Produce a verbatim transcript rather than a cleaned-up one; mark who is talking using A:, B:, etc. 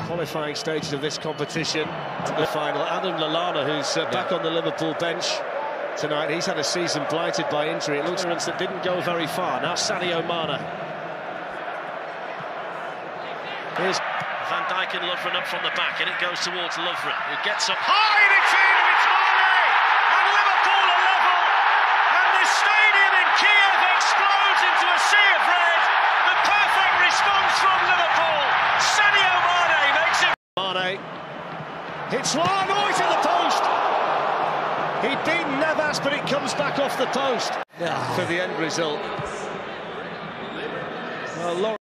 A: qualifying stages of this competition to the final. Adam Lallana, who's uh, back on the Liverpool bench tonight, he's had a season blighted by injury. It looks like that didn't go very far. Now Sadio Mane. Here's
B: Van Dijk and Lovren up from the back, and it goes towards Lovren, who gets up high, and it's in, and it's Mane! And Liverpool are level, and this stadium in Kiev explodes into a sea of red. The perfect response from Liverpool. Sadio Mane makes it.
A: Mane hits one, oh, it's at the post! He'd beaten Navas, but it comes back off the post. Yeah. For the end result. Well,